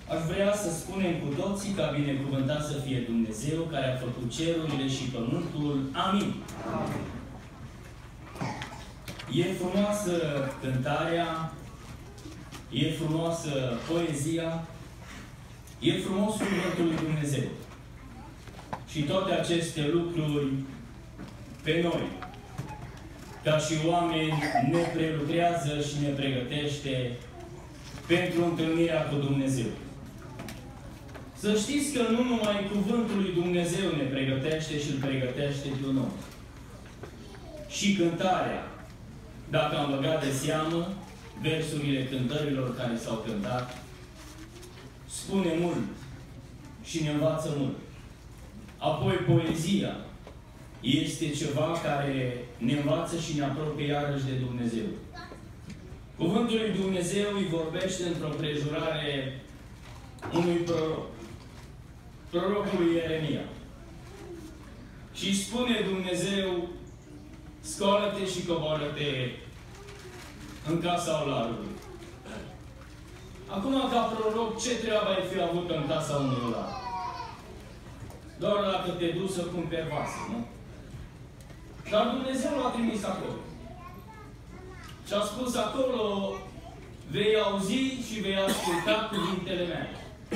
Aș vrea să spunem cu toții ca binecuvântat să fie Dumnezeu care a făcut cerurile și pământul. Amin. E frumoasă cântarea, e frumoasă poezia, e frumos cuvântul lui Dumnezeu. Și toate aceste lucruri pe noi, ca și oameni, ne prelucrează și ne pregătește pentru întâlnirea cu Dumnezeu. Să știți că nu numai cuvântul lui Dumnezeu ne pregătește și îl pregătește pe un om. Și cântarea, dacă am băgat de seamă, versurile cântărilor care s-au cântat, spune mult și ne învață mult. Apoi poezia este ceva care ne învață și ne apropie iarăși de Dumnezeu. Cuvântul lui Dumnezeu îi vorbește într-o prejurare unui proroc, prorocului Ieremia. Și spune Dumnezeu, scoală-te și coboară-te în casa olarului. Acum, ca proroc, ce treabă ai fi avut în casa unui olar? Doar dacă te duci să cumperi vase, nu? Dar Dumnezeu l-a trimis acolo. Și a spus acolo, vei auzi și vei asculta cuvintele mele.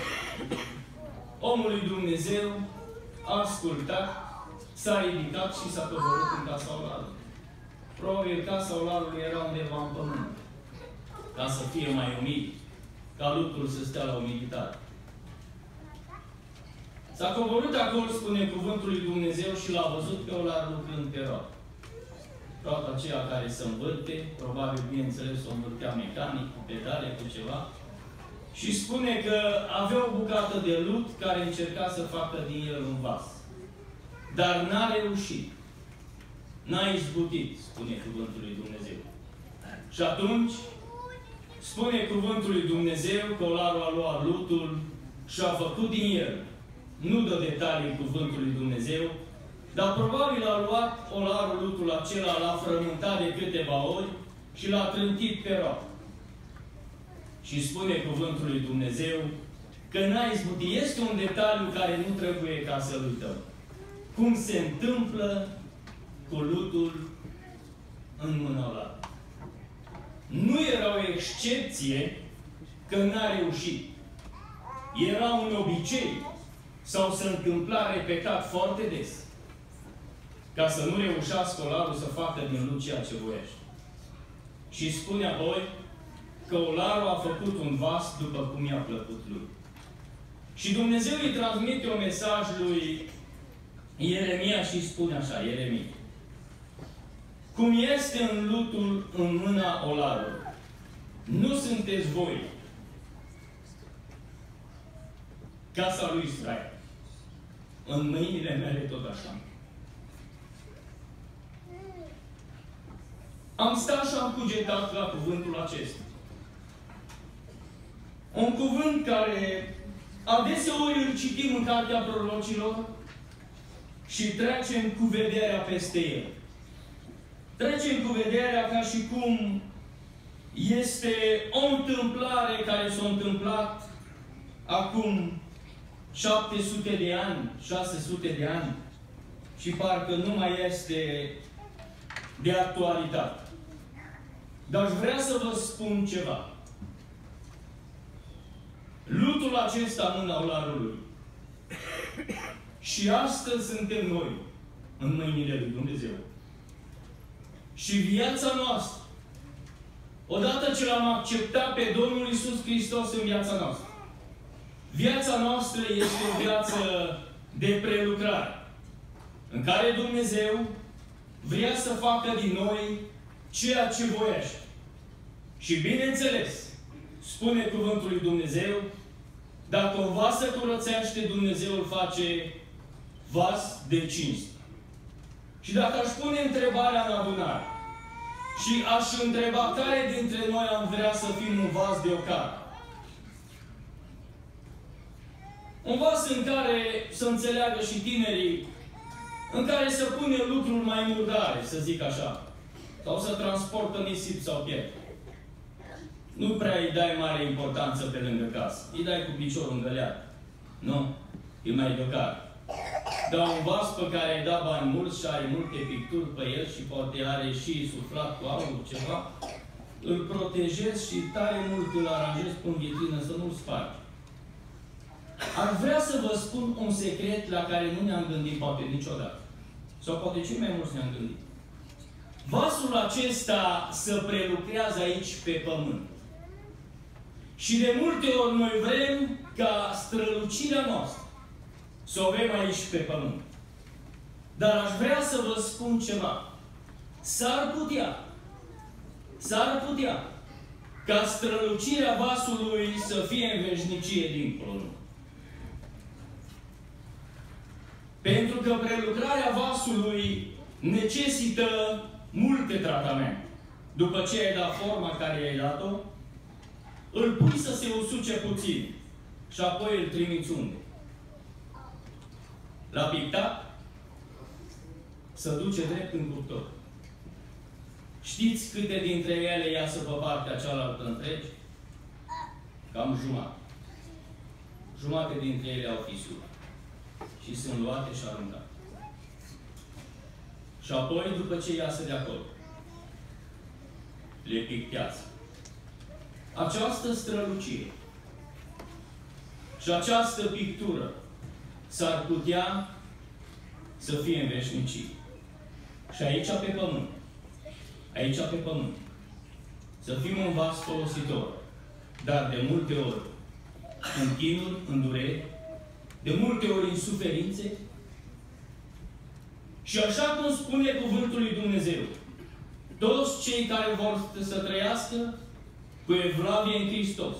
Omul lui Dumnezeu a ascultat, s-a ridicat și s-a coborât în casa olarului. Probabil casa olarului era undeva în pământ, ca să fie mai umid, ca lucrul să stea la umiditate. S-a coborât acolo, spune cuvântul lui Dumnezeu, și l-a văzut pe olar lucrând pe roată. Roata aceea care se învârte, probabil, bineînțeles, o învârtea mecanic, cu pedale, cu ceva. Și spune că avea o bucată de lut care încerca să facă din el un vas. Dar n-a reușit. N-a izbutit, spune cuvântul lui Dumnezeu. Și atunci, spune cuvântul lui Dumnezeu că olarul a luat lutul și a făcut din el. Nu dă detalii cuvântul lui Dumnezeu, dar probabil a luat olarul lutul acela, l-a frământat de câteva ori și l-a trântit pe roată. Și spune cuvântul lui Dumnezeu că n-a izbutit. Este un detaliu care nu trebuie ca să-l uităm. Cum se întâmplă cu lutul în mâna olarului. Nu era o excepție că n-a reușit. Era un obicei sau se întâmpla repetat foarte des ca să nu reușească olarul să facă din lut ceea ce voiește. Și spune apoi că olarul a făcut un vas după cum i-a plăcut lui. Și Dumnezeu îi transmite un mesaj lui Ieremia și spune așa, Ieremia, cum este în lutul în mâna olarului, nu sunteți voi casa lui Israel. În mâinile mele tot așa. Am stat și am cugetat la cuvântul acesta. Un cuvânt care adeseori îl citim în cartea prorocilor și trecem cu vederea peste el. Trecem cu vederea ca și cum este o întâmplare care s-a întâmplat acum 700 de ani, 600 de ani și parcă nu mai este de actualitate. Dar aș vrea să vă spun ceva. Lutul acesta în mâna olarului și astăzi suntem noi în mâinile lui Dumnezeu. Și viața noastră, odată ce l-am acceptat pe Domnul Iisus Hristos în viața noastră, viața noastră este o viață de prelucrare, în care Dumnezeu vrea să facă din noi ceea ce voiește. Și bineînțeles, spune cuvântul lui Dumnezeu, dacă un vas se curățește, Dumnezeu îl face vas de cinste. Și dacă aș pune întrebarea în adunare și aș întreba care dintre noi am vrea să fim un vas de ocară, un vas în care să înțeleagă și tinerii, în care să pune lucruri mai murdare, să zic așa, sau să transportă nisip sau pietre. nu prea îi dai mare importanță pe lângă casă. Îi dai cu piciorul îngăleat. Nu? E mai docat. Dar un vas pe care ai dat bani mulți și are multe picturi pe el și poate are și suflat cu aur ceva, îl protejezi și tare mult îl aranjezi pe vitrină să nu-l spargi. Ar vrea să vă spun un secret la care nu ne-am gândit poate niciodată. Sau poate cei mai mulți ne-am gândit. Vasul acesta se prelucrează aici pe pământ. Și de multe ori noi vrem ca strălucirea noastră să o avem aici pe pământ. Dar aș vrea să vă spun ceva. S-ar putea ca strălucirea vasului să fie în veșnicie dincolo. Pentru că prelucrarea vasului necesită multe tratamente. După ce ai dat forma care i-ai dat-o, îl pui să se usuce puțin și apoi îl trimiți unde? La pictat, să duce drept în cuptor. Știți câte dintre ele iasă pe partea cealaltă întregi? Cam jumătate. Jumătate dintre ele au fisuri. Și sunt luate și aruncate. Și apoi, după ce iasă de acolo, le pictează. Această strălucire și această pictură s-ar putea să fie în veșnicie. Și aici pe pământ. Aici pe pământ. Să fim un vas folositor. Dar de multe ori în chinuri, în dureri, de multe ori în suferințe. Și așa cum spune cuvântul lui Dumnezeu, toți cei care vor să trăiască cu evlavie în Hristos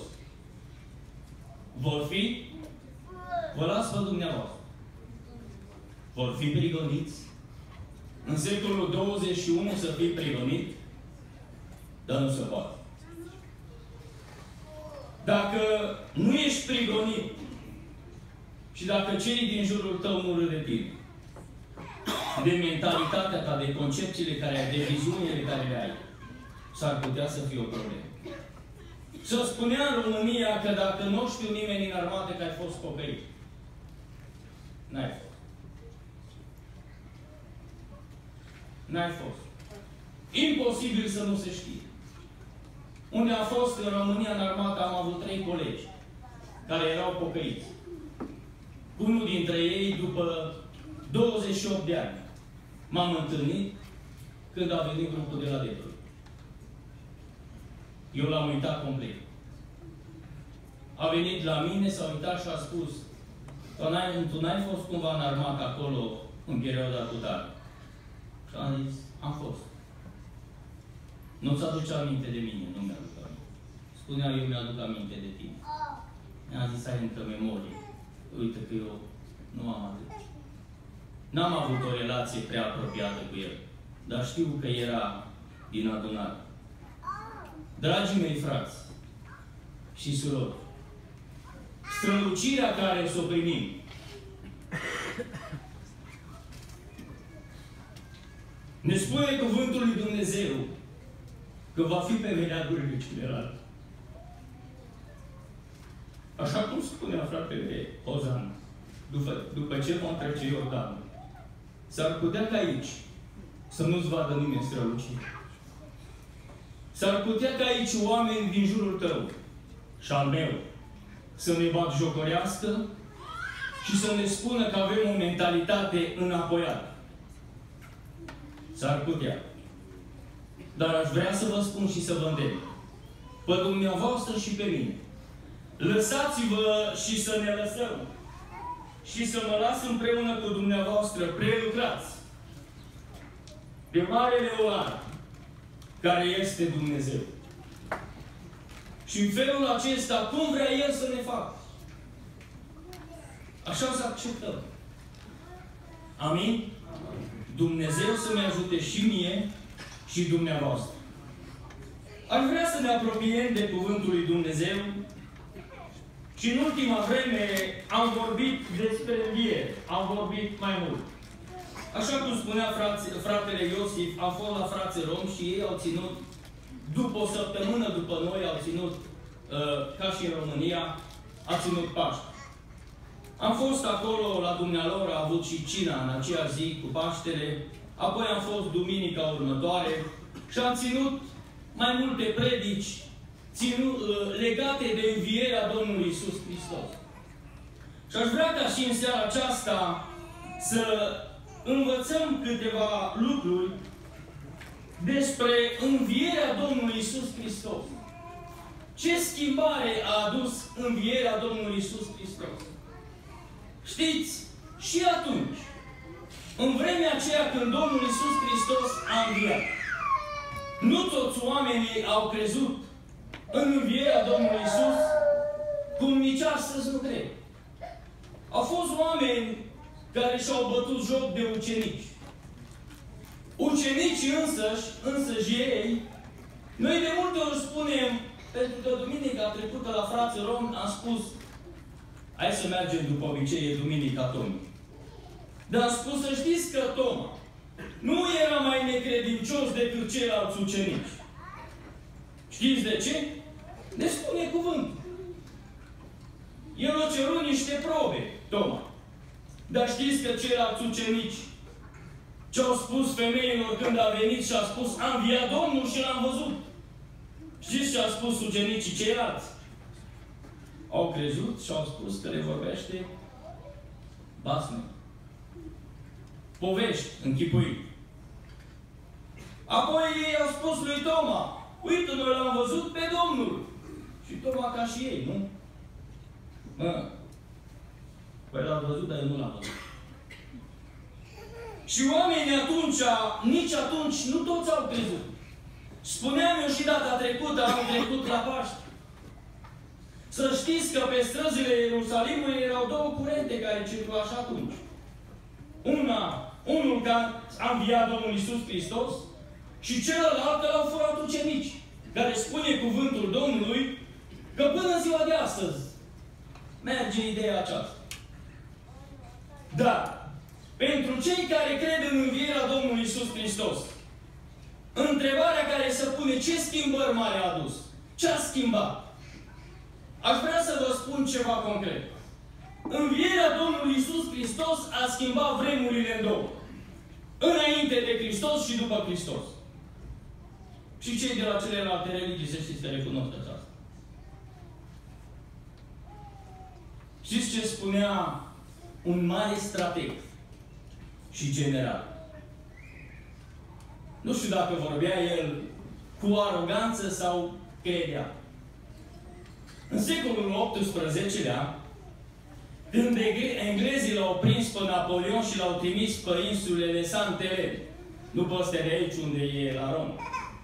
vor fi, vă las pe dumneavoastră, vor fi prigoniți. În secolul 21 să fii prigonit, dar nu se poate. Dacă nu ești prigonit și dacă cei din jurul tău nu râd de tine, de mentalitatea ta, de concepțiile care ai, de viziunile care le ai, s-ar putea să fie o problemă. Să spunea în România că dacă nu știu nimeni în armată că ai fost pocăit. N-ai fost. N-ai fost. Imposibil să nu se știe. Unde a fost în România în armată, am avut 3 colegi care erau pocăiți. Unul dintre ei, după 28 de ani, m-am întâlnit când a venit grupul de la Detroit. Eu l-am uitat complet. A venit la mine, s-a uitat și a spus: tu n-ai fost cumva în armată acolo în perioada cu tare? Și am zis: am fost. Nu-ți aduce aminte de mine? Nu mi-aduc aminte. Spunea: eu mi-aduc aminte de tine. Mi-a zis: ai încă memorie. Uite că eu nu am atât. N-am avut o relație prea apropiată cu el, dar știu că era din adunare. Dragii mei frați și surori, strălucirea care s-o primim ne spune cuvântul lui Dumnezeu că va fi pe veleagurile celelalte. Așa cum spunea fratele Ozan, după ce vom trece Iordanul, s-ar putea ca aici să nu-ți vadă nimeni strălucire. S-ar putea ca aici oameni din jurul tău și al meu să ne batjocorească și să ne spună că avem o mentalitate înapoiată. S-ar putea. Dar aș vrea să vă spun și să vă îndemn, pe dumneavoastră și pe mine, lăsați-vă și să ne lăsăm și să mă las împreună cu dumneavoastră prelucrați de Marele Oar, care este Dumnezeu. Și în felul acesta, cum vrea El să ne facă, așa să acceptăm. Amin? Dumnezeu să ne ajute și mie și dumneavoastră. Aș vrea să ne apropiem de Cuvântul lui Dumnezeu și în ultima vreme am vorbit despre înviere. Am vorbit mai mult. Așa cum spunea fratele Iosif, am fost la frații romi și ei au ținut după o săptămână după noi, au ținut, ca și în România, a ținut Paște. Am fost acolo la dumnealor, a avut și cina în aceea zi cu Paștele, apoi am fost duminica următoare și am ținut mai multe predici legate de învierea Domnului Iisus Hristos. Și aș vrea ca și în seara aceasta să învățăm câteva lucruri despre învierea Domnului Iisus Hristos. Ce schimbare a adus învierea Domnului Iisus Hristos? Știți, și atunci, în vremea aceea când Domnul Iisus Hristos a înviat, nu toți oamenii au crezut în învierea Domnului Iisus, cum nici astăzi nu cred. Au fost oameni care și-au bătut joc de ucenici. Ucenicii însăși ei, noi de multe ori spunem, pentru că duminica trecută la frații romi am spus, hai să mergem după obicei, e duminica Tomii. Dar am spus să știți că Toma nu era mai necredincios decât ceilalți ucenici. Știți de ce? Ne spune cuvântul. El a cerut niște probe, Toma. Dar știți că ceilalți ucenici ce-au spus femeilor când a venit și a spus, a înviat Domnul și l-am văzut. Știți ce au spus ucenicii ceilalți? Au crezut și au spus că le vorbește basme. Povești, închipuit. Apoi ei au spus lui Toma, uite, noi l-am văzut pe Domnul. Și Toma ca și ei, nu? Păi l-am văzut, dar eu nu l-am văzut. Și oamenii atunci, nici atunci, nu toți au crezut. Spuneam eu și data trecută, am trecut la Paște. Să știți că pe străzile Ierusalimului erau două curente care circula și atunci. Unul care a înviat Domnul Iisus Hristos și celălalt că l-au furat ucenici, care spune cuvântul Domnului că până ziua de astăzi merge ideea aceasta. Dar, pentru cei care cred în învierea Domnului Iisus Hristos, întrebarea care se pune, ce schimbări mari a adus? Ce a schimbat? Aș vrea să vă spun ceva concret. Învierea Domnului Iisus Hristos a schimbat vremurile în două. Înainte de Hristos și după Hristos. Și cei de la celelalte religii, să știți, să recunosc aceasta. Știți ce spunea un mare strateg și general? Nu știu dacă vorbea el cu aroganță sau credea. În secolul XVIII-lea, când englezii l-au prins pe Napoleon și l-au trimis pe insulele Sainte-Helene, nu pe astea de aici unde e la Roma,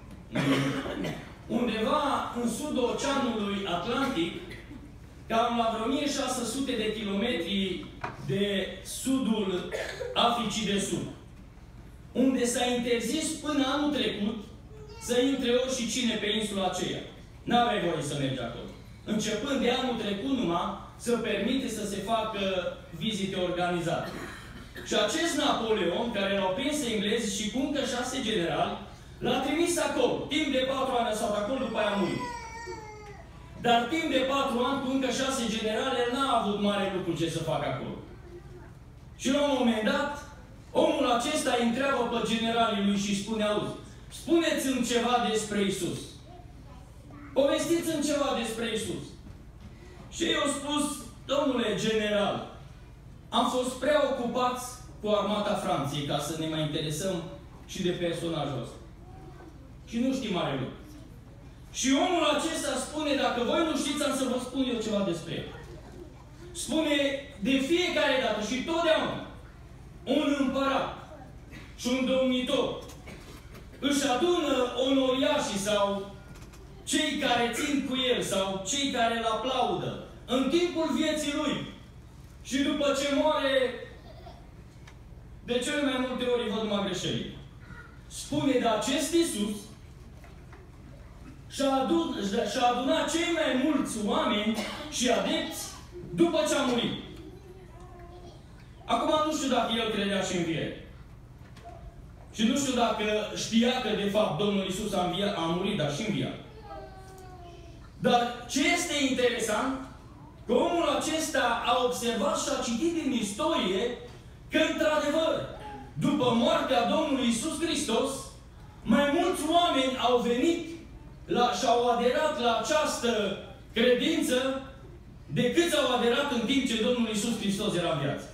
undeva în sudul Oceanului Atlantic, cam la vreo 1600 de kilometri de sudul Africii de Sud, unde s-a interzis până anul trecut să intre oricine pe insula aceea. N-aveai voie să mergi acolo. Începând de anul trecut numai, să permite să se facă vizite organizate. Și acest Napoleon, care l-au prins englezii și cu încă 6 generali, l-a trimis acolo. Timp de 4 ani a stat acolo, după aia a murit. Dar timp de 4 ani, cu încă 6 generale, el n-a avut mare lucru ce să facă acolo. Și la un moment dat, omul acesta îi întreabă pe generalii lui și spune, auzi, spuneți-mi ceva despre Iisus. Povestiți-mi ceva despre Iisus. Și ei au spus, domnule general, am fost prea ocupați cu armata Franței ca să ne mai interesăm și de personajul ăsta. Și nu știm mare lucru. Și omul acesta spune, dacă voi nu știți, am să vă spun eu ceva despre el. Spune, de fiecare dată și totdeauna, un împărat și un domnitor își adună onoriașii sau cei care țin cu el sau cei care îl aplaudă în timpul vieții lui. Și după ce moare, de cele mai multe ori văd numai greșeli. Spune, de acest Iisus și-a adunat cei mai mulți oameni și adepți după ce a murit. Acum nu știu dacă el credea și în înviere. Și nu știu dacă știa că, de fapt, Domnul Iisus a murit, dar și înviat. Dar ce este interesant, că omul acesta a observat și a citit din istorie că, într-adevăr, după moartea Domnului Iisus Hristos, mai mulți oameni au venit și au aderat la această credință decât au aderat în timp ce Domnul Iisus Hristos era în viață.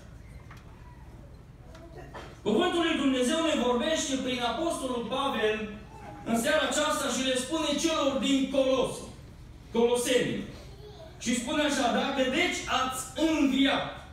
Cuvântul lui Dumnezeu ne vorbește prin Apostolul Pavel în seara aceasta și le spune celor din Coloseni. Și spune așa, dacă deci ați înviat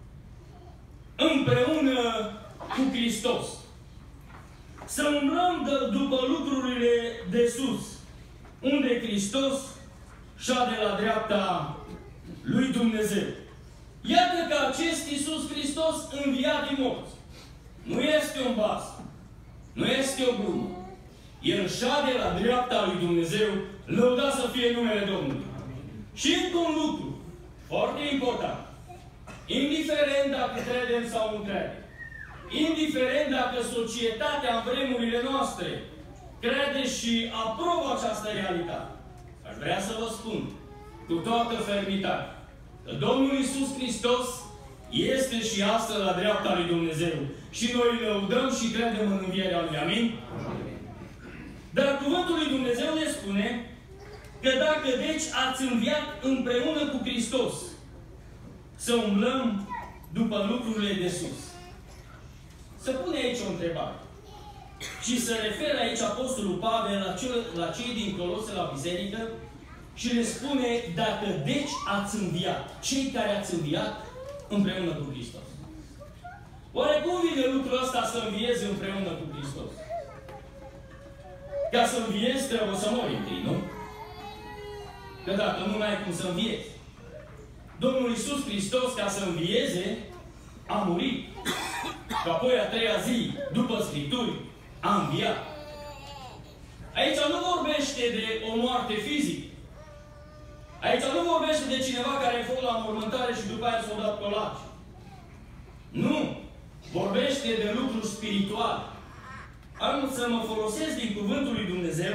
împreună cu Hristos, să umblăm după lucrurile de sus, unde Hristos șade la dreapta lui Dumnezeu. Iată că acest Iisus Hristos înviat din morți nu este un bas, nu este o glumă. El șade la dreapta lui Dumnezeu, lăudat să fie numele Domnului. Și încă un lucru foarte important. Indiferent dacă credem sau nu credem, indiferent dacă societatea în vremurile noastre crede și aprobă această realitate, aș vrea să vă spun cu toată fermitate că Domnul Iisus Hristos este și astăzi la dreapta lui Dumnezeu. Și noi îl lăudăm și credem în învierea Lui. Amin? Dar Cuvântul lui Dumnezeu ne spune că dacă deci ați înviat împreună cu Hristos, să umblăm după lucrurile de sus. Se pune aici o întrebare. Și se referă aici Apostolul Pavel la cei din Colose, la biserică, și le spune, dacă deci ați înviat, cei care ați înviat împreună cu Hristos. Oare cum vine lucrul ăsta să înviezi împreună cu Hristos? Ca să înviezi trebuie să mori întâi, nu? Că dacă nu ai cum să înviezi. Domnul Iisus Hristos, ca să învieze, a murit. Și apoi a treia zi, după Scripturi, a înviat. Aici nu vorbește de o moarte fizică. Aici nu vorbește de cineva care a fost la mormântare și după aia s-a dat colaci. Nu! Vorbește de lucruri spirituale. Am să mă folosesc din Cuvântul lui Dumnezeu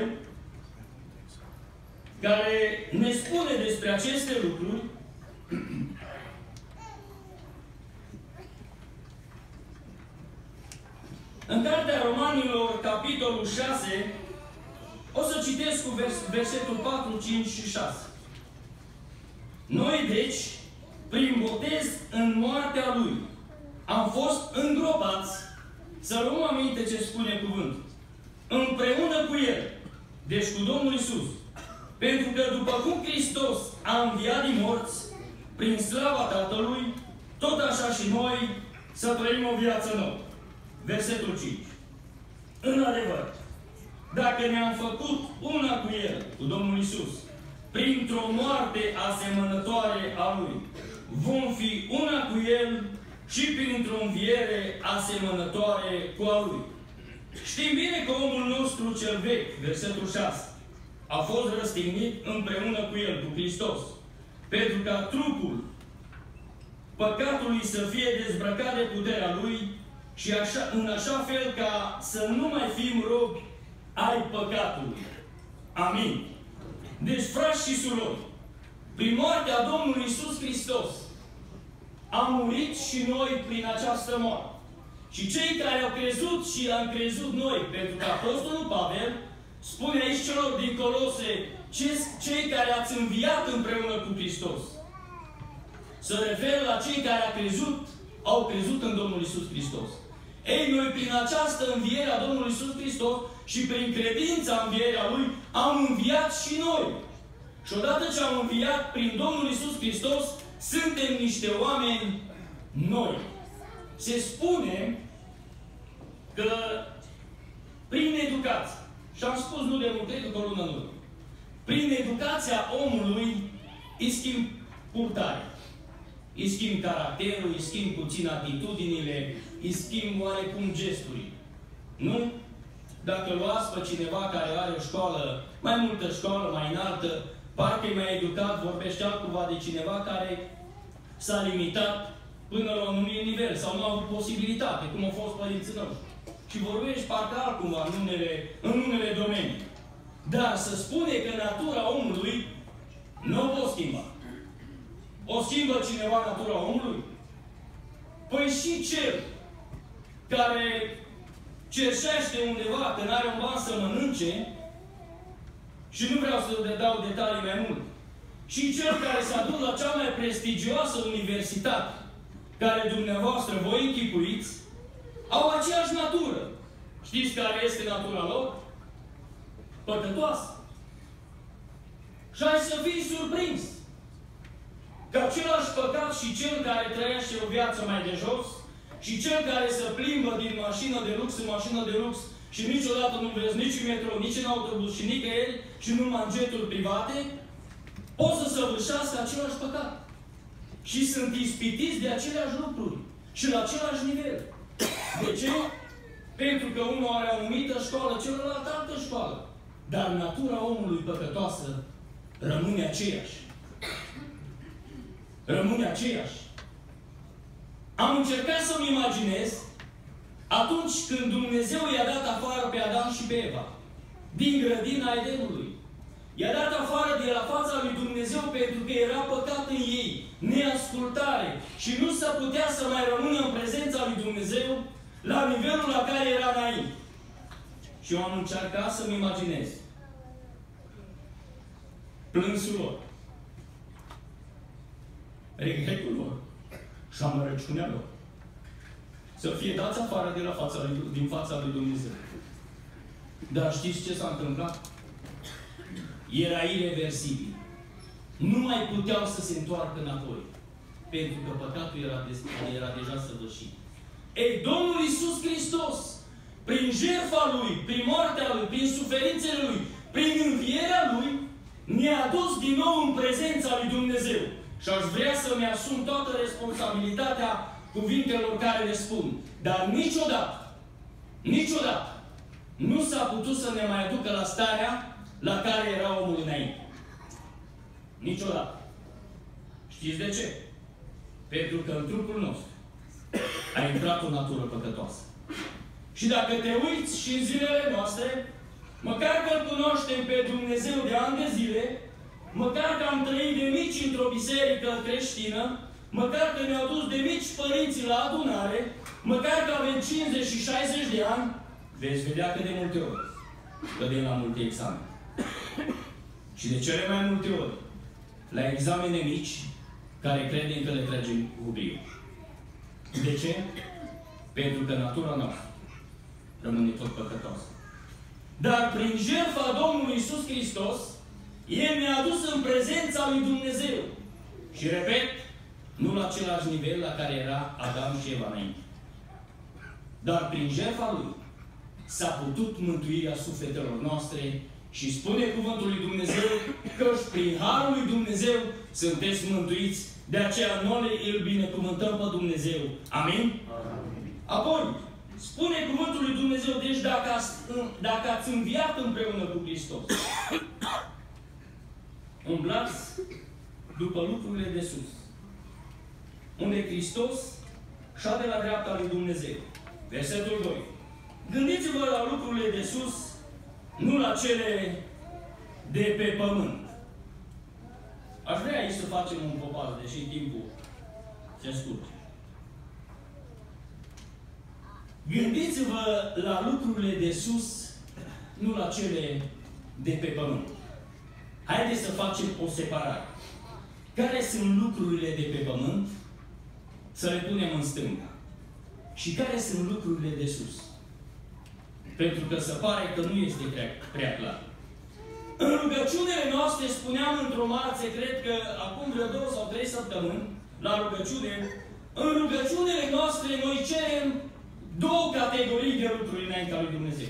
care ne spune despre aceste lucruri. În Cartea Romanilor, capitolul 6, o să citesc cu versetul 4, 5 și 6. Noi, deci, prin botez în moartea Lui, am fost îngropați, să luăm aminte ce spune cuvântul, împreună cu El, deci cu Domnul Iisus, pentru că după cum Hristos a înviat din morți, prin slava Tatălui, tot așa și noi să trăim o viață nouă. Versetul 5. În adevăr, dacă ne-am făcut una cu El, cu Domnul Iisus, printr-o moarte asemănătoare a Lui, vom fi una cu El și printr-o înviere asemănătoare cu a Lui. Știm bine că omul nostru cel vechi, versetul 6, a fost răstignit împreună cu El, cu Hristos, pentru ca trupul păcatului să fie dezbrăcat de puterea Lui și în așa fel ca să nu mai fim robi ai păcatului. Amin. Deci, frați și surori, prin moartea Domnului Iisus Hristos, am murit și noi prin această moarte. Și cei care au crezut și am crezut noi, pentru că Apostolul Pavel spune aici celor din Colose, cei care ați înviat împreună cu Hristos. Se referă la cei care au crezut în Domnul Iisus Hristos. Ei, noi prin această înviere a Domnului Iisus Hristos și prin credința învierea Lui, am înviat și noi. Și odată ce am înviat prin Domnul Iisus Hristos, suntem niște oameni noi. Se spune că prin educație, și am spus nu de mult, cred că o lună în urmă, prin educația omului îi schimb purtarea. Îi schimb caracterul, îi schimb puțin atitudinile, îi schimb oarecum gesturile. Nu? Dacă luați pe cineva care are o școală, mai multă școală, mai înaltă, parcă e mai educat, vorbește altcumva de cineva care s-a limitat până la un anumit nivel sau nu a avut posibilitate, cum au fost părinții noștri. și vorbești parcă altcumva în unele domenii. Dar să spune că natura omului nu o pot schimba. O schimbă cineva natura omului? Păi și cel care cerșește undeva că n-are un ban să mănânce, și nu vreau să le dau detalii mai mult, și cel care s-a dus la cea mai prestigioasă universitate, care dumneavoastră voi închipuiți, au aceeași natură. Știți care este natura lor? Păcătoasă. Și ai să fii surprins că același păcat și cel care trăiește o viață mai de jos, și cel care se plimbă din mașină de lux în mașină de lux și niciodată nu vezi nici în metro, nici în autobuz și nicăieri și numai în jeturi private, pot să săvârșească același păcat. Și sunt ispitiți de aceleași lucruri și la același nivel. De ce? Pentru că unul are o anumită școală, celălalt altă școală. Dar natura omului păcătoasă rămâne aceeași. Rămâne aceeași. Am încercat să-mi imaginez atunci când Dumnezeu i-a dat afară pe Adam și pe Eva din grădina Edenului. I-a dat afară de la fața lui Dumnezeu pentru că era păcat în ei, neascultare și nu se putea să mai rămână în prezența lui Dumnezeu la nivelul la care era înainte. Și eu am încercat să-mi imaginez plânsul lor, regretul lor și amărăciunea lor. Să fie dați afară de la din fața lui Dumnezeu. Dar știți ce s-a întâmplat? Era ireversibil. Nu mai puteau să se întoarcă înapoi. Pentru că păcatul era deja săvârșit. Ei, Domnul Iisus Hristos, prin jertfa Lui, prin moartea Lui, prin suferințele Lui, prin învierea Lui, ne-a adus din nou în prezența lui Dumnezeu. Și aș vrea să-mi asum toată responsabilitatea cuvintelor care le spun. Dar niciodată, nu s-a putut să ne mai aducă la starea la care era omul înainte. Niciodată. Știți de ce? Pentru că în trupul nostru a intrat o natură păcătoasă. Și dacă te uiți și în zilele noastre, măcar că îl cunoaștem pe Dumnezeu de ani de zile, măcar că am trăit de mici într-o biserică creștină, măcar că ne-au dus de mici părinții la adunare, măcar că avem 50 și 60 de ani, veți vedea că de multe ori cădem la multe examene. Și de cele mai multe ori, la examene mici, care credem că le tragem cu brio. De ce? Pentru că natura noastră rămâne tot păcătoasă. Dar prin jertfa Domnului Iisus Hristos, El ne-a adus în prezența lui Dumnezeu. Și repet, nu la același nivel la care era Adam și Eva înainte. Dar prin jertfa Lui s-a putut mântuirea sufletelor noastre și spune cuvântul lui Dumnezeu că prin harul lui Dumnezeu sunteți mântuiți, de aceea noi îl binecuvântăm pe Dumnezeu. Amin? Amin. Apoi, spune cuvântul lui Dumnezeu, deci dacă ați înviat împreună cu Hristos, umblați după lucrurile de sus, unde Hristos șade la dreapta lui Dumnezeu. Versetul 2. Gândiți-vă la lucrurile de sus, nu la cele de pe pământ. Aș vrea aici să facem un popas, deși timpul se scurge. Gândiți-vă la lucrurile de sus, nu la cele de pe pământ. Haideți să facem o separare. Care sunt lucrurile de pe pământ? Să le punem în stânga. Și care sunt lucrurile de sus? Pentru că se pare că nu este prea clar. În rugăciunile noastre, spuneam într-o marțe, cred că acum vreo 2 sau 3 săptămâni, la rugăciune, în rugăciunile noastre noi cerem 2 categorii de lucruri înaintea lui Dumnezeu.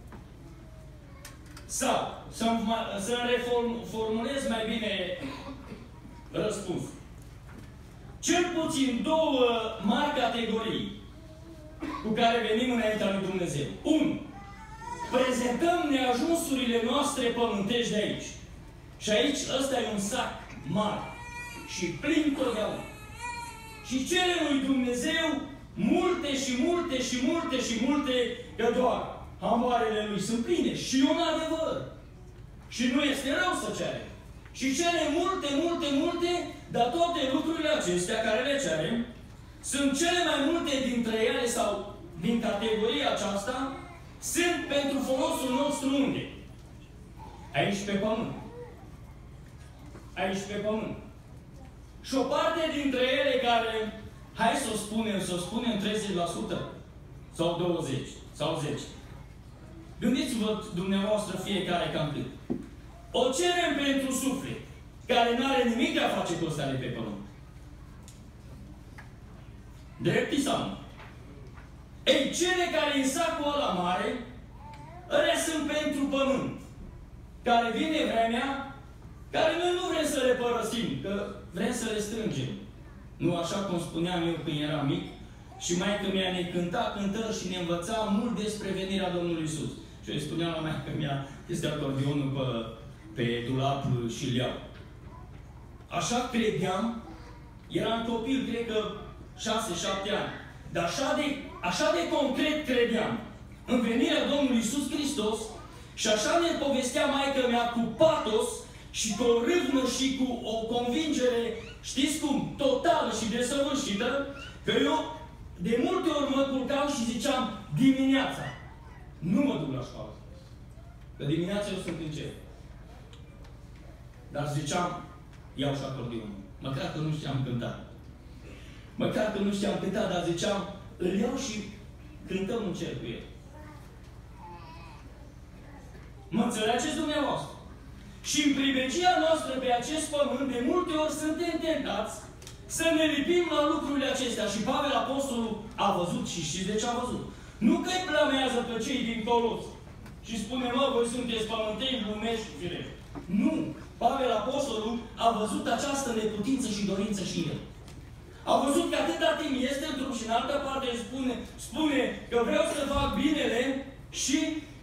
Sau, să reformulez mai bine răspunsul. Cel puțin 2 mari categorii cu care venim înaintea lui Dumnezeu. 1. Prezentăm neajunsurile noastre pământești de aici. Și aici ăsta e un sac mare și plin totdeauna. Și cerem lui Dumnezeu multe și multe și multe și multe, că doar hamarele lui sunt pline. Și un adevăr. Și nu este rău să cere. Și cere multe, multe, multe, dar toate lucrurile acestea care le cerem, sunt cele mai multe dintre ele sau din categoria aceasta, sunt pentru folosul nostru unde? Aici pe pământ. Aici pe pământ. Și o parte dintre ele care, hai să o spunem 30% sau 20% sau 10%. Gândiți-vă dumneavoastră fiecare cam cât. O cerem pentru suflet, care nu are nimic de a face cu ăsta de pe pământ. Dreptii sau nu? Ei, cele care în sacul ăla mare, ălea sunt pentru pământ. Care vine vremea, care noi nu vrem să le părăsim, că vrem să le strângem. Nu așa cum spuneam eu când eram mic, și maică mea ne cânta cântări și ne învăța mult despre venirea Domnului Iisus. Și eu îi spuneam la maică mea, este acordionul pe dulap și îl iau. Așa credeam, eram copil, cred că 6-7 ani. Dar așa de concret credeam în venirea Domnului Iisus Hristos și așa ne povestea maică mea cu patos și cu o râvnă și cu o convingere, știți cum, totală și desăvârșită, că eu de multe ori mă culcam și ziceam dimineața. Nu mă duc la școală. Că dimineața eu sunt în cer. Dar ziceam, iau și acordionul. Măcar că nu știam cânta. Măcar că nu știam cânta, dar ziceam, îl iau și cântăm în cer cu el. Mă înțelegeți dumneavoastră? Și în privegia noastră pe acest pământ, de multe ori suntem tentați să ne lipim la lucrurile acestea. Și Pavel Apostolul a văzut și știți de ce a văzut? Nu că îi blamează pe cei din Colos și spune, mă, voi sunteți pământeni, lumești și firești. Nu! Pavel Apostolul a văzut această neputință și dorință și el. A văzut că atâta timp este în drum și în altă parte își spune că vreau să fac binele și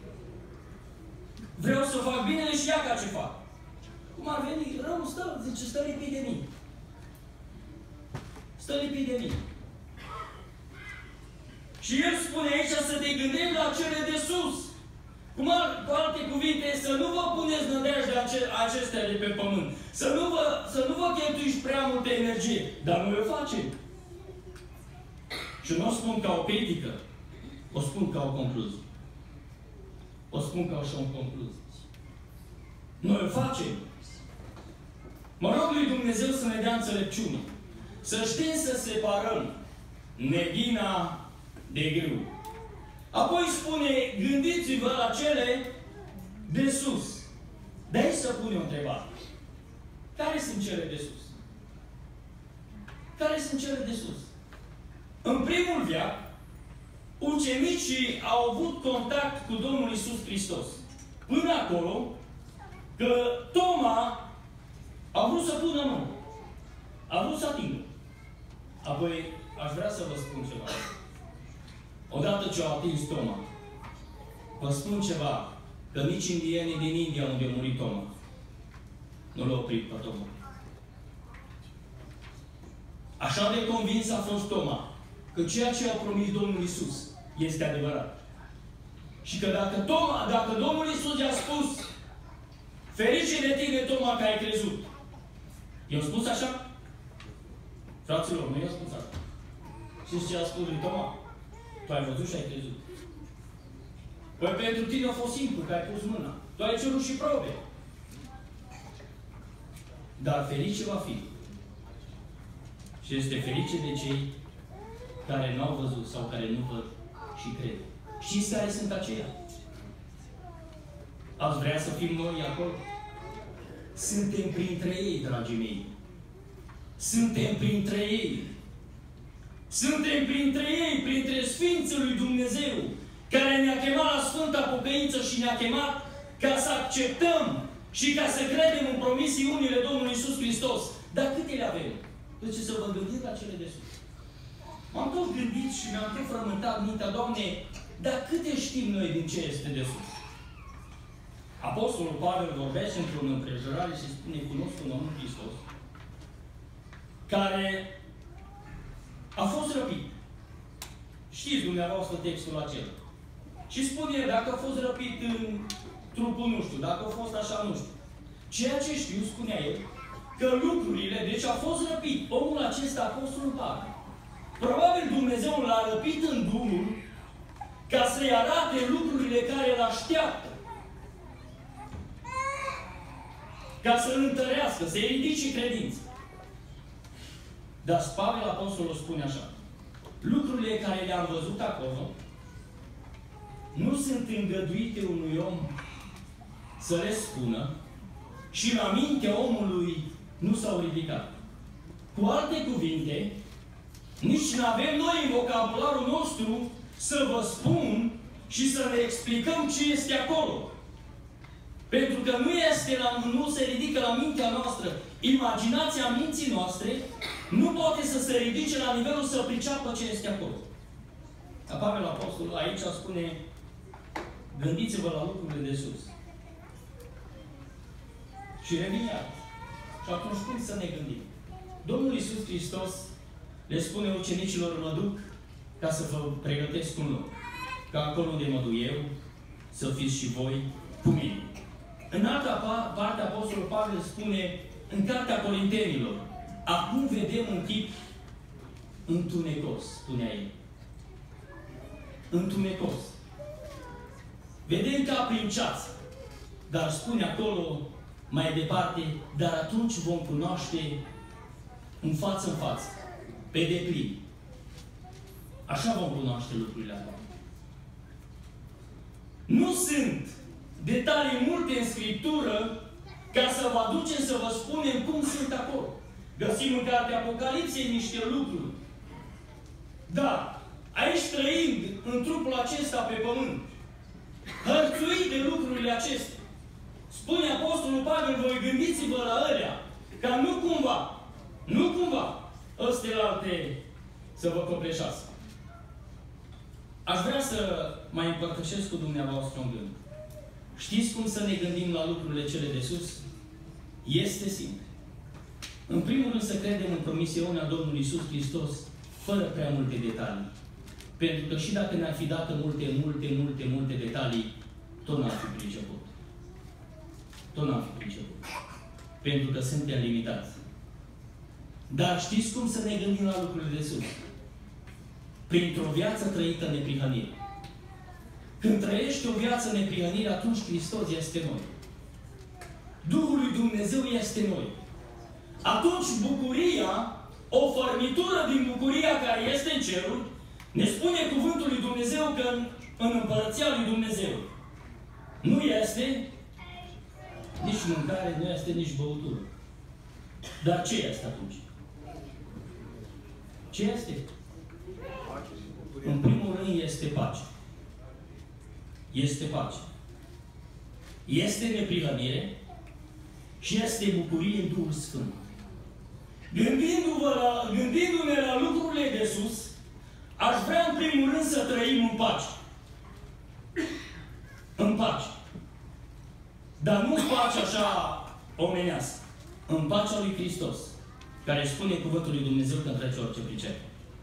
vreau să fac binele și ia ca ce fac. Cum ar veni? Rău stă, zice, stă lipit de mine. Stă lipit de mine. Și el spune aici să te gândim la cele de sus. Cu alte cuvinte, să nu vă puneți nădejde acestea de pe pământ. Să nu vă cheltuiți prea multă energie. Dar noi o facem. Și nu o spun ca o critică. O spun ca o concluzie. O spun ca așa o concluzie. Noi o facem. Mă rog lui Dumnezeu să ne dea înțelepciune. Să știm să separăm neghina de grâu. Apoi spune, gândiți-vă la cele de sus. De aici să pune o întrebare. Care sunt cele de sus? Care sunt cele de sus? În primul veac, ucenicii au avut contact cu Domnul Iisus Hristos. Până acolo, că Toma a vrut să pună mână. A vrut să atingă. Apoi, aș vrea să vă spun ceva. Odată ce au atins Toma, vă spun ceva, că nici indienii din India unde a murit Toma nu l-au oprit pe Toma. Așa de convins a fost Toma că ceea ce a promis Domnul Iisus este adevărat. Și că dacă Domnul Iisus i-a spus, ferice de tine, Toma, că ai crezut. I-a spus așa? Fraților, nu i-a spus așa. Știți ce a spus lui Toma? Tu ai văzut și ai crezut. Păi pentru tine a fost simplu, că ai pus mâna. Tu ai cerut și probe. Dar ferice va fi. Și este ferice de cei care nu au văzut sau care nu văd și cred. Știți care sunt aceia? Ați vrea să fim noi acolo? Suntem printre ei, dragii mei. Suntem printre ei. Suntem printre ei, printre Sfinții lui Dumnezeu, care ne-a chemat la Sfânta Pocăință și ne-a chemat ca să acceptăm și ca să credem în promisiunile Domnului Iisus Hristos. Dar câte le avem? Deci să vă gândiți la cele de sus. M-am tot gândit și mi-am tot frământat mintea, Doamne, dar câte știm noi din ce este de sus? Apostolul Pavel vorbește într-o împrejurare și spune, cunosc un om Hristos, care a fost răpit, Știți dumneavoastră textul acela. Și spune, dacă a fost răpit în trupul nu știu, dacă a fost așa nu știu. Ceea ce știu, spunea el, că lucrurile, deci a fost răpit. Omul acesta, apostolul Pavel. Probabil Dumnezeu l-a răpit în Duhul ca să-i arate lucrurile care îl așteaptă. Ca să-l întărească, să-i ridice credință. Dar Pavel, apostolul, spune așa. Lucrurile care le-am văzut acolo nu sunt îngăduite unui om să le spună și la mintea omului nu s-au ridicat. Cu alte cuvinte, nici nu avem noi în vocabularul nostru să vă spun și să ne explicăm ce este acolo. Pentru că nu se ridică la mintea noastră. Imaginația minții noastre nu poate să se ridice la nivelul să priceapă ce este acolo. Pavel Apostolul aici spune, gândiți-vă la lucrurile de sus. Și revin iar. Și atunci cum să ne gândim? Domnul Iisus Hristos le spune ucenicilor, mă duc ca să vă pregătesc un loc. Ca acolo unde mă duc eu, să fiți și voi cu mine. În alta parte, Apostolul Pavel spune, în Cartea Corintenilor, acum vedem un tip întunecos, spunea el. Întunecos. Vedem ca prin ceață. Dar spune acolo, mai departe, dar atunci vom cunoaște în față, pe deplin. Așa vom cunoaște lucrurile astea. Nu sunt detalii multe în Scriptură ca să vă aducem să vă spunem cum sunt acolo. Găsim în Cartea Apocalipsei niște lucruri. Dar, aici trăind în trupul acesta pe pământ, hărțuit de lucrurile acestea, spune Apostolul Pavel, voi gândiți-vă la ălea, ca nu cumva, ăstelalte să vă copleșească. Aș vrea să mai împărtășesc cu dumneavoastră un gând. Știți cum să ne gândim la lucrurile cele de sus? Este simplu. În primul rând să credem în promisiunea Domnului Iisus Hristos, fără prea multe detalii. Pentru că și dacă ne-ar fi dat multe detalii, tot n-ar fi priceput. Tot n-ar fi priceput. Pentru că suntem limitați. Dar știți cum să ne gândim la lucrurile de sus? Printr-o viață trăită în neprihănire. Când trăiești o viață în neprihănire, atunci Hristos este noi. Duhul lui Dumnezeu este noi. Atunci bucuria, o fărmitură din bucuria care este în cerul, ne spune cuvântul lui Dumnezeu că în împărăția lui Dumnezeu nu este nici mâncare, nu este nici băutură. Dar ce este atunci? Ce este? În primul rând este pace. Este pace. Este neprihănire și este bucurie în Duhul Sfânt. Gândindu-ne la lucrurile de sus, aș vrea în primul rând să trăim în pace. În pace. Dar nu în pace așa omenească. În pacea lui Hristos, care spune cuvântul lui Dumnezeu că întrece orice pricepere.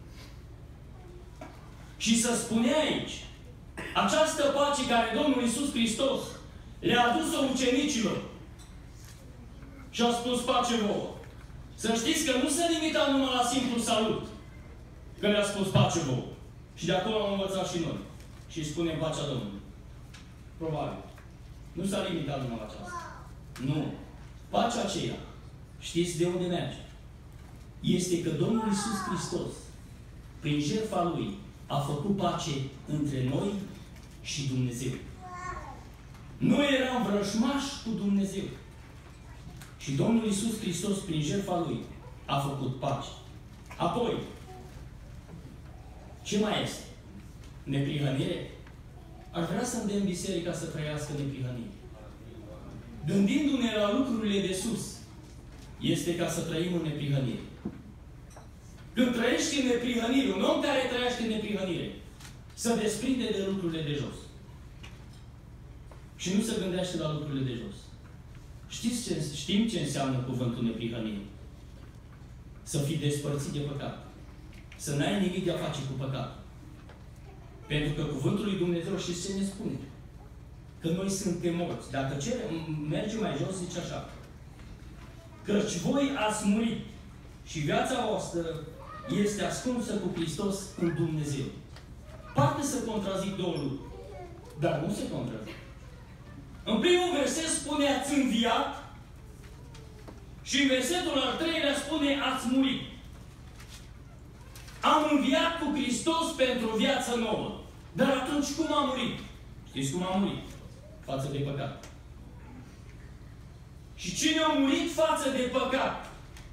Și să spune aici, această pace care Domnul Iisus Hristos le-a adus-o ucenicilor și a spus pace vouă. Să știți că nu se limita numai la simplu salut, că le-a spus pace vouă. Și de acolo am învățat și noi. Și spunem pacea Domnului. Probabil. Nu s-a limitat numai la aceasta. Nu. Pacea aceea, știți de unde merge? Este că Domnul Iisus Hristos, prin jertfa Lui, a făcut pace între noi și Dumnezeu. Noi eram vrăjmași cu Dumnezeu. Și Domnul Iisus Hristos, prin jertfa Lui, a făcut pace. Apoi, ce mai este? Neprihănire? Aș vrea să îndemn biserica să trăiască neprihănire. Gândindu-ne la lucrurile de sus, este ca să trăim în neprihănire. Când trăiești în neprihănire, un om care trăiește în neprihănire, se desprinde de lucrurile de jos. Și nu se gândește la lucrurile de jos. Știm ce înseamnă cuvântul neprihănire? Să fii despărțit de păcat. Să n-ai nimic de a face cu păcat. Pentru că Cuvântul lui Dumnezeu, știți ce ne spune? Că noi suntem morți. Dacă mergem mai jos, zice așa. Căci voi ați murit și viața voastră este ascunsă cu Hristos în Dumnezeu. Poate să contrazic două lucruri, dar nu se contrazic. În primul verset spune ați înviat și în versetul al treilea spune ați murit. Am înviat cu Hristos pentru viață nouă. Dar atunci cum a murit? Știți cum a murit? Față de păcat. Și cine a murit față de păcat?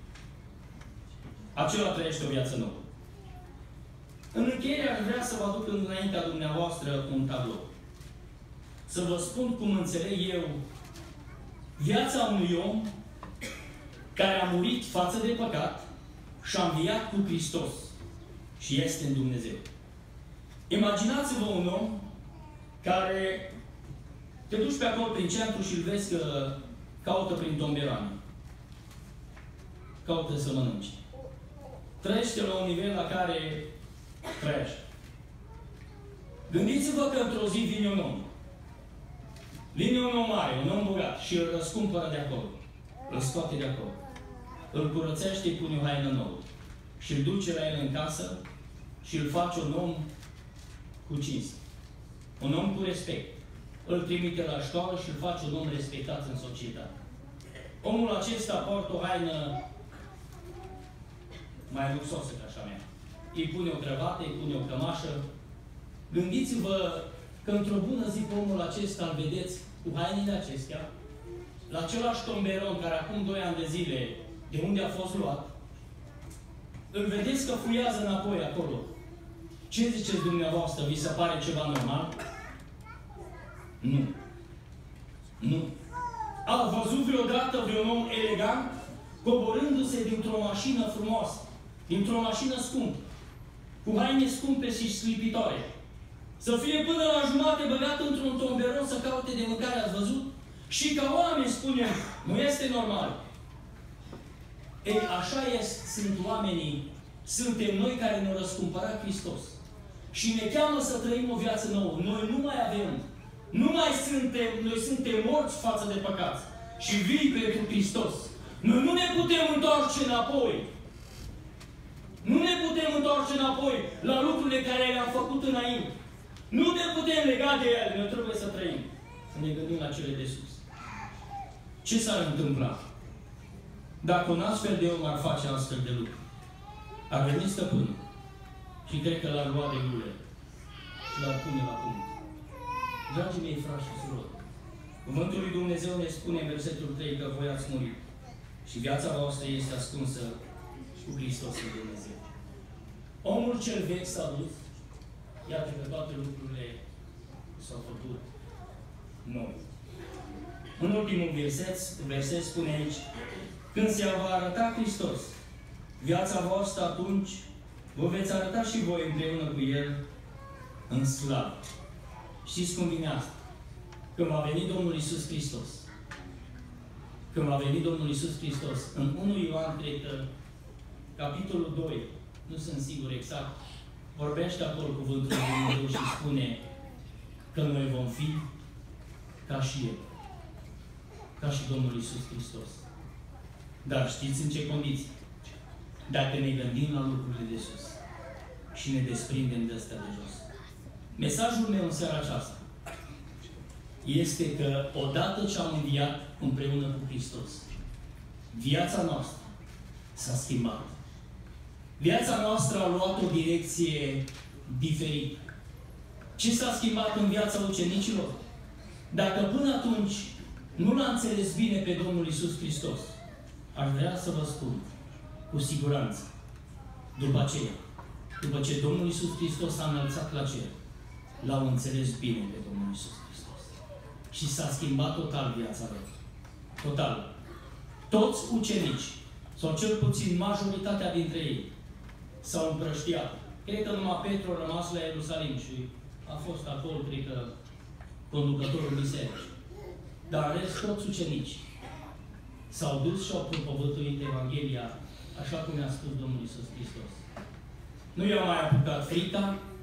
Acela trăiește o viață nouă. În încheiere aș vrea să vă aduc înaintea dumneavoastră un tablou. Să vă spun cum înțeleg eu viața unui om care a murit față de păcat și a înviat cu Hristos și este în Dumnezeu. Imaginați-vă un om care te duci pe acolo prin centru și îl vezi că caută prin tomberoane. Caută să mănânci. Trăiește la un nivel la care trăiește. Gândiți-vă că într-o zi vine un om. Vine un om mare, un om bogat și îl răscumpără de acolo. Îl scoate de acolo. Îl curățește, îi pune o haină nouă. Și îl duce la el în casă și îl face un om cu cinste. Un om cu respect. Îl trimite la școală și îl face un om respectat în societate. Omul acesta poartă o haină mai luxoasă ca așa mea. Îi pune o cravată, îi pune o cămașă. Gândiți-vă că într-o bună zi pe omul acesta îl vedeți cu hainele acestea, la același tomberon care acum 2 ani de zile, de unde a fost luat, îl vedeți că fuiază înapoi acolo. Ce ziceți dumneavoastră? Vi se pare ceva normal? Nu. Nu. Ați văzut vreodată vreun om elegant coborându-se dintr-o mașină frumoasă, dintr-o mașină scumpă, cu haine scumpe și sclipitoare, să fie până la jumate băgat într-un tomberon să caute de mâncare, ați văzut? Și ca oameni spunem, nu este normal. Ei, așa sunt oamenii, suntem noi care ne-au răscumpărat Hristos. Și ne cheamă să trăim o viață nouă. Noi nu mai avem, noi suntem morți față de păcat și vii pentru Hristos. Noi nu ne putem întoarce înapoi. Nu ne putem întoarce înapoi la lucrurile care le-am făcut înainte. Nu ne putem lega de ele. Noi trebuie să trăim. Să ne gândim la cele de sus. Ce s-ar întâmpla dacă un astfel de om ar face astfel de lucruri? Ar veni stăpânul și cred că l-ar lua de gure și l-ar pune la punct. Dragii mei, frați și surori, Cuvântul lui Dumnezeu ne spune în versetul 3 că voi ați murit și viața voastră este ascunsă cu Hristos în Dumnezeu. Omul cel vechi s-a dus, iată că toate lucrurile s-au făcut noi. În ultimul verset spune aici, când se va arăta Hristos, viața voastră, atunci vă veți arăta și voi împreună cu El în slavă. Știți cum vine asta? Când va veni Domnul Iisus Hristos. Când va veni Domnul Iisus Hristos, în 1 Ioan, cred că, capitolul 2, nu sunt sigur exact, vorbește acolo cuvântul lui Dumnezeu și spune că noi vom fi ca și El. Ca și Domnul Iisus Hristos. Dar știți în ce condiții? Dacă ne gândim la lucrurile de sus și ne desprindem de astea de jos. Mesajul meu în seara aceasta este că odată ce am înviat împreună cu Hristos, viața noastră s-a schimbat. Viața noastră a luat o direcție diferită. Ce s-a schimbat în viața ucenicilor? Dacă până atunci nu l-a înțeles bine pe Domnul Iisus Hristos, aș vrea să vă spun cu siguranță, după aceea, după ce Domnul Iisus Hristos s-a înălțat la cer, l-au înțeles bine pe Domnul Iisus Hristos. Și s-a schimbat total viața lor. Total. Toți ucenici, sau cel puțin majoritatea dintre ei, s-au împrăștiat. Cred că numai Petru a rămas la Ierusalim și a fost acolo, cred că, conducătorul bisericii. Dar în rest, toți ucenici s-au dus și au propovăduit Evanghelia, așa cum ne-a spus Domnul Iisus Hristos. Nu i-a mai apucat frica,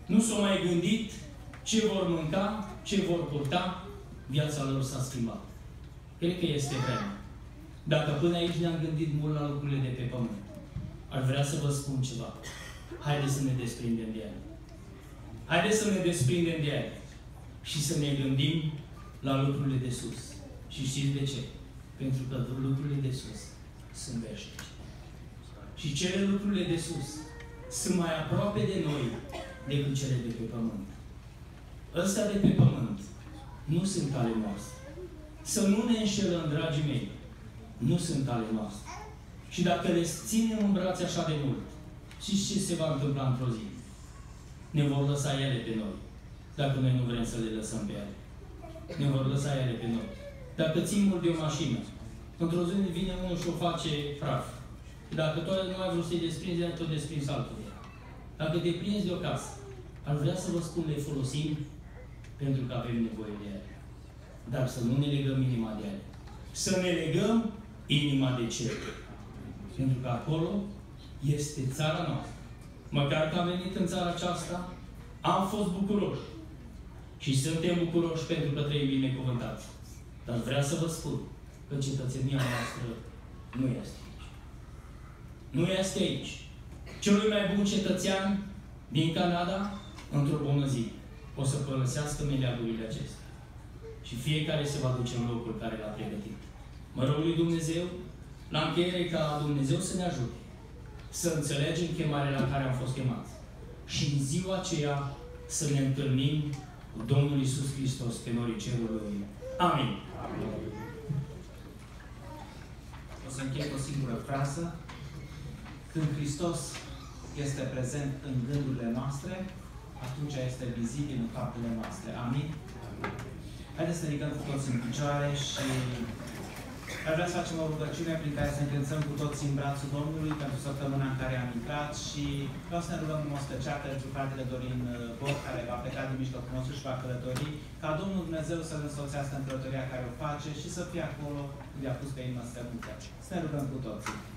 Nu s-au mai gândit ce vor mânca, ce vor purta, viața lor s-a schimbat. Cred că este vremea. Dacă până aici ne-am gândit mult la lucrurile de pe pământ, aș vrea să vă spun ceva. Haideți să ne desprindem de ele. Haideți să ne desprindem de ele și să ne gândim la lucrurile de sus. Și știți de ce? Pentru că lucrurile de sus sunt veșnice. Și cele lucrurile de sus sunt mai aproape de noi decât cele de pe pământ. Ăstea de pe pământ nu sunt ale noastre. Să nu ne înșelăm, dragii mei, nu sunt ale noastre. Și dacă le ținem în brațe așa de mult, știți ce se va întâmpla într-o zi? Ne vor lăsa ele pe noi, dacă noi nu vrem să le lăsăm pe ele. Ne vor lăsa ele pe noi. Dacă țin mult de o mașină, într-o zi vine unul și o face praf. Dacă tu nu ai vrut să-i desprinzi, ai tot desprins altul. Dacă te prinzi de o casă, aș vrea să vă spun, le folosim pentru că avem nevoie de ele. Dar să nu ne legăm inima de ele. Să ne legăm inima de cer. Pentru că acolo este țara noastră. Măcar că am venit în țara aceasta, am fost bucuroși. Și suntem bucuroși pentru că trăim binecuvântați. Dar vreau să vă spun că cetățenia noastră nu este aici. Nu este aici. Celui mai bun cetățean din Canada, într-o bună zi, o să părăsească meleagurile acestea. Și fiecare se va duce în locul care l-a pregătit. Mă rog lui Dumnezeu, la încheiere, ca Dumnezeu să ne ajute să înțelegem chemarea la care am fost chemați. Și în ziua aceea să ne întâlnim cu Domnul Iisus Hristos pe norii cerului. Amin. Amin. O să închei cu o singură frază. Când Hristos este prezent în gândurile noastre, atunci este vizibil în faptele noastre. Amin? Haideți să ridicăm cu toți în picioare și ar vrea să facem o rugăciune prin care să ne încredințăm cu toți în brațul Domnului pentru săptămâna în care am intrat și vreau să ne rugăm în mod special pentru fratele Dorin Boc, care va pleca din mijlocul nostru și va călători, ca Domnul Dumnezeu să-l însoțească în călătoria care o face și să fie acolo unde a pus pe inimă să se muncă. Să ne rugăm cu toții.